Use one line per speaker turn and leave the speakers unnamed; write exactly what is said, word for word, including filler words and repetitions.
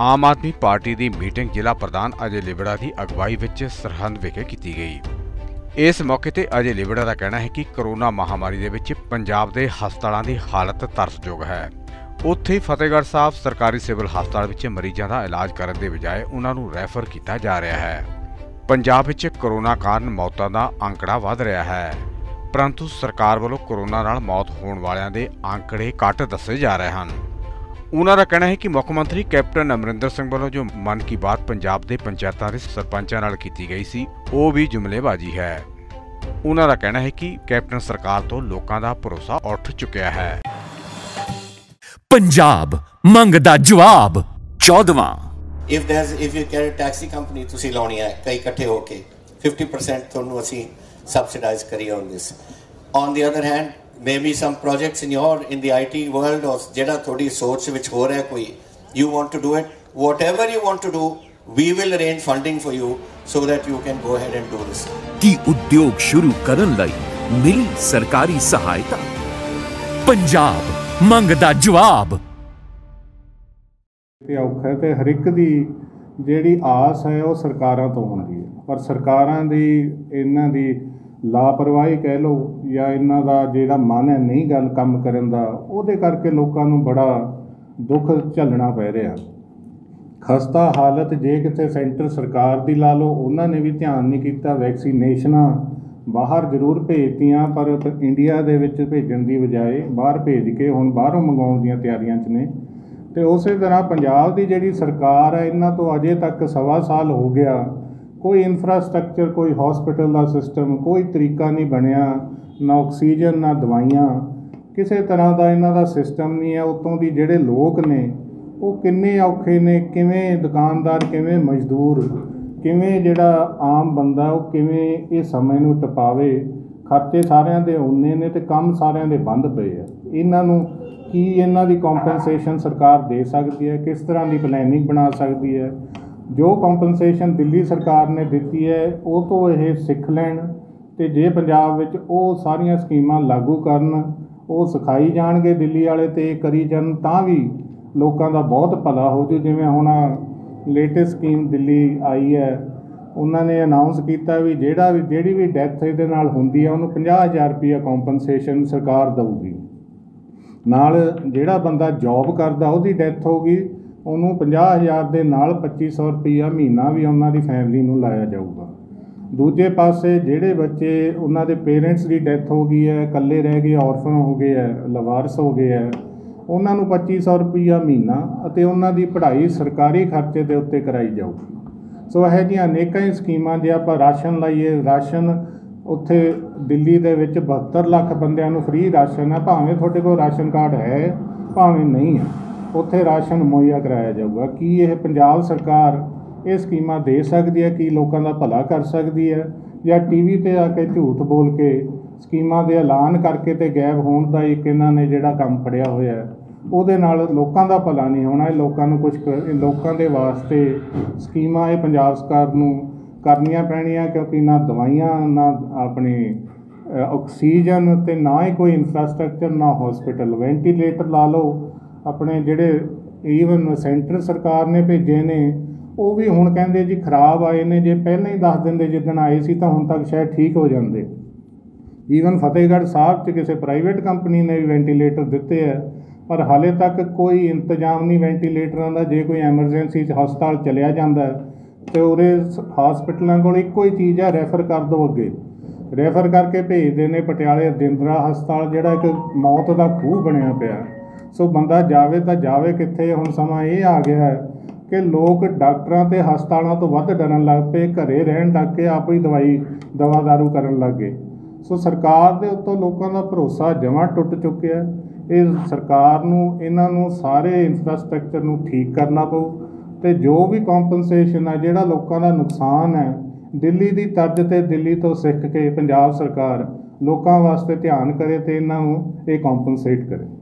आम आदमी पार्टी की मीटिंग जिला प्रधान अजय लिबड़ा की अगवाई विच सरहंद विखे की गई। इस मौके ते अजय लिबड़ा का कहना है कि कोरोना महामारी दे विच पंजाब दे हस्पतालों की हालत तरसयोग है। उत्थे फतेहगढ़ साहब सरकारी सिविल हस्पताल विच मरीजों का इलाज करने के बजाय उन्होंने रैफर किया जा रहा है। पंजाब विच कोरोना कारण मौतों का आंकड़ा वध रहा है, परंतु सरकार वालों कोरोना नाल मौत होने वालों के आंकड़े घट दसे जा रहे हैं। उन्हों का कहना है कि मुख्य मंत्री कैप्टन अमरिंदर सिंह वालों जो मन की बात पंजाब के पंचायतों के सरपंचों नाल की गई सी, वो भी जुमलेबाजी है। उन्हों का कहना है कि कैप्टन सरकार तो लोगों का भरोसा उठ चुका है।
पंजाब मंगदा जवाब चौदहवां।
If there's if you get a taxi company ਤੁਸੀਂ ਲਾਉਣੀ ਹੈ ਕਈ ਇਕੱਠੇ ਹੋ ਕੇ fifty percent ਤੁਹਾਨੂੰ ਅਸੀਂ subsidize ਕਰੀਏ on this. On the other hand, maybe some projects in your in the I T world or ਜਿਹੜਾ ਤੁਹਾਡੀ ਸੋਚ ਵਿੱਚ ਹੋ ਰਿਹਾ ਕੋਈ, you want to do it, whatever you want to do, we will arrange funding for you so that you can go ahead and do this.
ਕੀ ਉਦਯੋਗ ਸ਼ੁਰੂ ਕਰਨ ਲਈ ਮਿਲੀ ਸਰਕਾਰੀ ਸਹਾਇਤਾ? ਪੰਜਾਬ ਮੰਗਦਾ ਜਵਾਬ।
ਤੇ ਔਖਾ ਹੈ ਤੇ ਹਰ ਇੱਕ ਦੀ ਜਿਹੜੀ ਆਸ ਹੈ ਉਹ ਸਰਕਾਰਾਂ ਤੋਂ ਹੁੰਦੀ ਹੈ, ਪਰ ਸਰਕਾਰਾਂ ਦੀ ਇਹਨਾਂ ਦੀ ਲਾਪਰਵਾਹੀ ਕਹਿ ਲਓ ਜਾਂ ਇਹਨਾਂ ਦਾ ਜਿਹੜਾ ਮਨ ਹੈ ਨਹੀਂ ਗੱਲ ਕੰਮ ਕਰਨ ਦਾ, ਉਹਦੇ ਕਰਕੇ ਲੋਕਾਂ ਨੂੰ ਬੜਾ ਦੁੱਖ ਝੱਲਣਾ ਪੈ ਰਿਹਾ। ਖਸਤਾ ਹਾਲਤ ਜੇ ਕਿਤੇ ਸੈਂਟਰ ਸਰਕਾਰ ਦੀ ਲਾ ਲਓ, ਉਹਨਾਂ ਨੇ ਵੀ ਧਿਆਨ ਨਹੀਂ ਕੀਤਾ। ਵੈਕਸੀਨੇਸ਼ਨਾਂ ਬਾਹਰ ਜ਼ਰੂਰ ਭੇਜਤੀਆਂ, ਪਰ ਇੰਡੀਆ ਦੇ ਵਿੱਚ ਭੇਜਣ ਦੀ ਬਜਾਏ ਬਾਹਰ ਭੇਜ ਕੇ ਹੁਣ ਬਾਹਰੋਂ ਮੰਗਵਾਉਣ ਦੀਆਂ ਤਿਆਰੀਆਂ 'ਚ ਨੇ। ਤੇ ਉਸੇ ਤਰ੍ਹਾਂ ਪੰਜਾਬ ਦੀ ਜਿਹੜੀ ਸਰਕਾਰ ਹੈ, ਇਹਨਾਂ ਤੋਂ ਅਜੇ ਤੱਕ ਸਵਾ ਸਾਲ ਹੋ ਗਿਆ, ਕੋਈ ਇਨਫਰਾਸਟਰਕਚਰ, ਕੋਈ ਹੌਸਪੀਟਲ ਦਾ ਸਿਸਟਮ, ਕੋਈ ਤਰੀਕਾ ਨਹੀਂ ਬਣਿਆ, ਨਾ ਆਕਸੀਜਨ ਨਾ ਦਵਾਈਆਂ, ਕਿਸੇ ਤਰ੍ਹਾਂ ਦਾ ਇਹਨਾਂ ਦਾ ਸਿਸਟਮ ਨਹੀਂ ਹੈ। ਉੱਤੋਂ ਦੀ ਜਿਹੜੇ ਲੋਕ ਨੇ ਉਹ ਕਿੰਨੇ ਔਖੇ ਨੇ, ਕਿਵੇਂ ਦੁਕਾਨਦਾਰ, ਕਿਵੇਂ ਮਜ਼ਦੂਰ, ਕਿਵੇਂ ਜਿਹੜਾ ਆਮ ਬੰਦਾ ਉਹ ਕਿਵੇਂ ਇਹ ਸਮੇਂ ਨੂੰ ਟਪਾਵੇ। ਖਰਚੇ ਸਾਰਿਆਂ ਦੇ ਉਨੇ ਨੇ ਤੇ ਕੰਮ ਸਾਰਿਆਂ ਦੇ ਬੰਦ ਪਏ ਆ। ਇਹਨਾਂ ਨੂੰ ਕੀ ਇਹਨਾਂ ਦੀ ਕੰਪਨਸੇਸ਼ਨ ਸਰਕਾਰ ਦੇ ਸਕਦੀ ਹੈ? ਕਿਸ ਤਰ੍ਹਾਂ ਦੀ ਪਲੈਨਿੰਗ ਬਣਾ ਸਕਦੀ ਹੈ? ਜੋ ਕੰਪਨਸੇਸ਼ਨ ਦਿੱਲੀ ਸਰਕਾਰ ਨੇ ਦਿੱਤੀ ਹੈ ਉਹ ਤੋਂ ਇਹ ਸਿੱਖ ਲੈਣ, ਅਤੇ ਜੇ ਪੰਜਾਬ ਵਿੱਚ ਉਹ ਸਾਰੀਆਂ ਸਕੀਮਾਂ ਲਾਗੂ ਕਰਨ, ਉਹ ਸਿਖਾਈ ਜਾਣਗੇ ਦਿੱਲੀ ਵਾਲੇ ਅਤੇ ਕਰੀ ਜਾਣ, ਤਾਂ ਵੀ ਲੋਕਾਂ ਦਾ ਬਹੁਤ ਭਲਾ ਹੋ ਜੂ। ਜਿਵੇਂ ਹੁਣ ਲੇਟੈਸਟ ਸਕੀਮ ਦਿੱਲੀ ਆਈ ਹੈ, ਉਹਨਾਂ ਨੇ ਅਨਾਊਂਸ ਕੀਤਾ ਵੀ ਜਿਹੜਾ ਵੀ ਜਿਹੜੀ ਵੀ ਡੈਥ ਇਹਦੇ ਨਾਲ ਹੁੰਦੀ ਹੈ ਉਹਨੂੰ ਪੰਜਾਹ ਹਜ਼ਾਰ ਰੁਪਈਆ ਕੰਪਨਸੇਸ਼ਨ ਸਰਕਾਰ ਦੇਊਗੀ। ਨਾਲ ਜਿਹੜਾ ਬੰਦਾ ਜੋਬ ਕਰਦਾ ਉਹਦੀ ਡੈਥ ਹੋ ਗਈ, ਉਹਨੂੰ ਪੰਜਾਹ ਹਜ਼ਾਰ ਦੇ ਨਾਲ ਪੱਚੀ ਸੌ ਰੁਪਈਆ ਮਹੀਨਾ ਵੀ ਉਹਨਾਂ ਦੀ ਫੈਮਿਲੀ ਨੂੰ ਲਾਇਆ ਜਾਊਗਾ। ਦੂਜੇ ਪਾਸੇ ਜਿਹੜੇ ਬੱਚੇ ਉਹਨਾਂ ਦੇ ਪੇਰੈਂਟਸ ਦੀ ਡੈਥ ਹੋ ਗਈ ਹੈ, ਇਕੱਲੇ ਰਹਿ ਗਏ, ਔਰਫਨ ਹੋ ਗਏ ਹੈ, ਲਵਾਰਸ ਹੋ ਗਏ ਹੈ, ਉਹਨਾਂ ਨੂੰ ਪੱਚੀ ਸੌ ਰੁਪਈਆ ਮਹੀਨਾ ਅਤੇ ਉਹਨਾਂ ਦੀ ਪੜ੍ਹਾਈ ਸਰਕਾਰੀ ਖਰਚੇ ਦੇ ਉੱਤੇ ਕਰਾਈ ਜਾਊਗੀ। ਸੋ ਇਹੋ ਜਿਹੀਆਂ ਅਨੇਕਾਂ ਹੀ ਸਕੀਮਾਂ। ਜੇ ਆਪਾਂ ਰਾਸ਼ਨ ਲਾਈਏ, ਰਾਸ਼ਨ ਉੱਥੇ ਦਿੱਲੀ ਦੇ ਵਿੱਚ ਬਹੱਤਰ ਲੱਖ ਬੰਦਿਆਂ ਨੂੰ ਫ੍ਰੀ ਰਾਸ਼ਨ ਹੈ, ਭਾਵੇਂ ਤੁਹਾਡੇ ਕੋਲ ਰਾਸ਼ਨ ਕਾਰਡ ਹੈ ਭਾਵੇਂ ਨਹੀਂ ਹੈ, ਉੱਥੇ ਰਾਸ਼ਨ ਮੁਹੱਈਆ ਕਰਾਇਆ ਜਾਊਗਾ। ਕੀ ਇਹ ਪੰਜਾਬ ਸਰਕਾਰ ਇਹ ਸਕੀਮਾਂ ਦੇ ਸਕਦੀ ਹੈ? ਕੀ ਲੋਕਾਂ ਦਾ ਭਲਾ ਕਰ ਸਕਦੀ ਹੈ? ਜਾਂ ਟੀ ਵੀ 'ਤੇ ਆ ਕੇ ਝੂਠ ਬੋਲ ਕੇ ਸਕੀਮਾਂ ਦੇ ਐਲਾਨ ਕਰਕੇ ਅਤੇ ਗਾਇਬ ਹੋਣ ਦਾ ਇੱਕ ਇਹਨਾਂ ਨੇ ਜਿਹੜਾ ਕੰਮ ਫੜਿਆ ਹੋਇਆ, ਉਹਦੇ ਨਾਲ ਲੋਕਾਂ ਦਾ ਭਲਾ ਨਹੀਂ ਹੋਣਾ। ਇਹ ਲੋਕਾਂ ਨੂੰ ਕੁਛ ਲੋਕਾਂ ਦੇ ਵਾਸਤੇ ਸਕੀਮਾਂ ਇਹ ਪੰਜਾਬ ਸਰਕਾਰ ਨੂੰ ਕਰਨੀਆਂ ਪੈਣੀਆਂ, ਕਿਉਂਕਿ ਨਾ ਦਵਾਈਆਂ, ਨਾ ਆਪਣੇ ਆਕਸੀਜਨ ਅਤੇ ਨਾ ਹੀ ਕੋਈ ਇਨਫਰਾਸਟਰਕਚਰ, ਨਾ ਹੌਸਪੀਟਲ। ਵੈਂਟੀਲੇਟਰ ਲਾ ਲਓ, ਆਪਣੇ ਜਿਹੜੇ ਈਵਨ ਸੈਂਟਰ ਸਰਕਾਰ ਨੇ ਭੇਜੇ ਨੇ ਉਹ ਵੀ ਹੁਣ ਕਹਿੰਦੇ ਜੀ ਖਰਾਬ ਆਏ ਨੇ। ਜੇ ਪਹਿਲਾਂ ਹੀ ਦੱਸ ਦਿੰਦੇ ਜਿੱਦਣ ਆਏ ਸੀ ਤਾਂ ਹੁਣ ਤੱਕ ਸ਼ਾਇਦ ਠੀਕ ਹੋ ਜਾਂਦੇ। ਈਵਨ ਫਤਿਹਗੜ੍ਹ ਸਾਹਿਬ 'ਚ ਕਿਸੇ ਪ੍ਰਾਈਵੇਟ ਕੰਪਨੀ ਨੇ ਵੀ ਵੈਂਟੀਲੇਟਰ ਦਿੱਤੇ ਹੈ, ਪਰ ਹਾਲੇ ਤੱਕ ਕੋਈ ਇੰਤਜ਼ਾਮ ਨਹੀਂ ਵੈਂਟੀਲੇਟਰਾਂ ਦਾ। ਜੇ ਕੋਈ ਐਮਰਜੈਂਸੀ 'ਚ ਹਸਪਤਾਲ ਚਲਿਆ ਜਾਂਦਾ ਅਤੇ ਉਰੇ ਹਾਸਪਿਟਲਾਂ ਕੋਲ ਇੱਕੋ ਹੀ ਚੀਜ਼ ਹੈ, ਰੈਫਰ ਕਰ ਦਿਓ ਅੱਗੇ। ਰੈਫਰ ਕਰਕੇ ਭੇਜਦੇ ਨੇ ਪਟਿਆਲੇ ਰਜਿੰਦਰਾ ਹਸਪਤਾਲ, ਜਿਹੜਾ ਇੱਕ ਮੌਤ ਦਾ ਖੂਹ ਬਣਿਆ ਪਿਆ। ਸੋ ਬੰਦਾ ਜਾਵੇ ਤਾਂ ਜਾਵੇ ਕਿੱਥੇ? ਹੁਣ ਸਮਾਂ ਇਹ ਆ ਗਿਆ ਹੈ ਕਿ ਲੋਕ ਡਾਕਟਰਾਂ ਅਤੇ ਹਸਪਤਾਲਾਂ ਤੋਂ ਵੱਧ ਡਰਨ ਲੱਗ ਪਏ, ਘਰੇ ਰਹਿਣ ਲੱਗ ਕੇ ਆਪ ਹੀ ਦਵਾਈ ਦਵਾ ਦਾਰੂ ਕਰਨ ਲੱਗ ਗਏ। ਸੋ ਸਰਕਾਰ ਦੇ ਉੱਤੋਂ ਲੋਕਾਂ ਦਾ ਭਰੋਸਾ ਜਮਾਂ ਟੁੱਟ ਚੁੱਕਿਆ। ਇਹ ਸਰਕਾਰ ਨੂੰ ਇਹਨਾਂ ਨੂੰ ਸਾਰੇ ਇਨਫਰਾਸਟਰਕਚਰ ਨੂੰ ਠੀਕ ਕਰਨਾ ਪਊ, ਅਤੇ ਜੋ ਵੀ ਕੰਪਨਸੇਸ਼ਨ ਹੈ, ਜਿਹੜਾ ਲੋਕਾਂ ਦਾ ਨੁਕਸਾਨ ਹੈ, ਦਿੱਲੀ ਦੀ ਤਰਜ਼ 'ਤੇ ਦਿੱਲੀ ਤੋਂ ਸਿੱਖ ਕੇ ਪੰਜਾਬ ਸਰਕਾਰ ਲੋਕਾਂ ਵਾਸਤੇ ਧਿਆਨ ਕਰੇ ਅਤੇ ਇਹਨਾਂ ਨੂੰ ਇਹ ਕੰਪਨਸੇਟ ਕਰੇ।